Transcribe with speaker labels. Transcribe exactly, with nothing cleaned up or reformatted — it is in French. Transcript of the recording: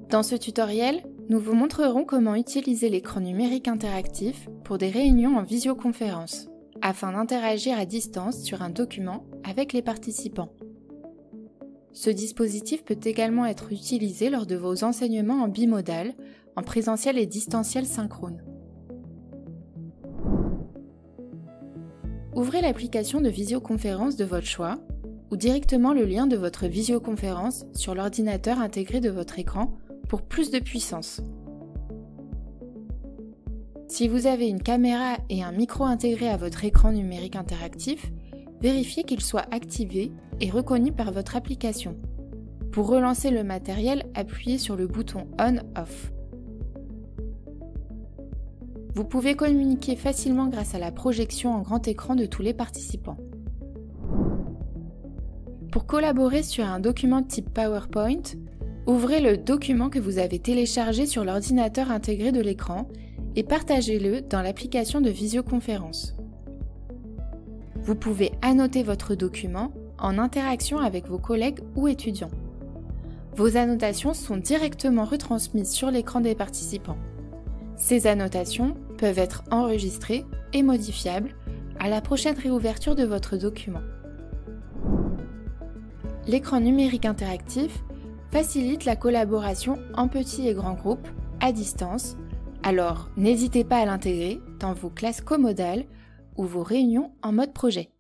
Speaker 1: Dans ce tutoriel, nous vous montrerons comment utiliser l'écran numérique interactif pour des réunions en visioconférence, afin d'interagir à distance sur un document avec les participants. Ce dispositif peut également être utilisé lors de vos enseignements en bimodal, en présentiel et distanciel synchrone. Ouvrez l'application de visioconférence de votre choix ou directement le lien de votre visioconférence sur l'ordinateur intégré de votre écran pour plus de puissance. Si vous avez une caméra et un micro intégrés à votre écran numérique interactif, vérifiez qu'ils soient activés et reconnus par votre application. Pour relancer le matériel, appuyez sur le bouton On/Off. Vous pouvez communiquer facilement grâce à la projection en grand écran de tous les participants. Pour collaborer sur un document type PowerPoint, ouvrez le document que vous avez téléchargé sur l'ordinateur intégré de l'écran et partagez-le dans l'application de visioconférence. Vous pouvez annoter votre document en interaction avec vos collègues ou étudiants. Vos annotations sont directement retransmises sur l'écran des participants. Ces annotations peuvent être enregistrées et modifiables à la prochaine réouverture de votre document. L'écran numérique interactif facilite la collaboration en petits et grands groupes à distance, alors n'hésitez pas à l'intégrer dans vos classes comodales ou vos réunions en mode projet.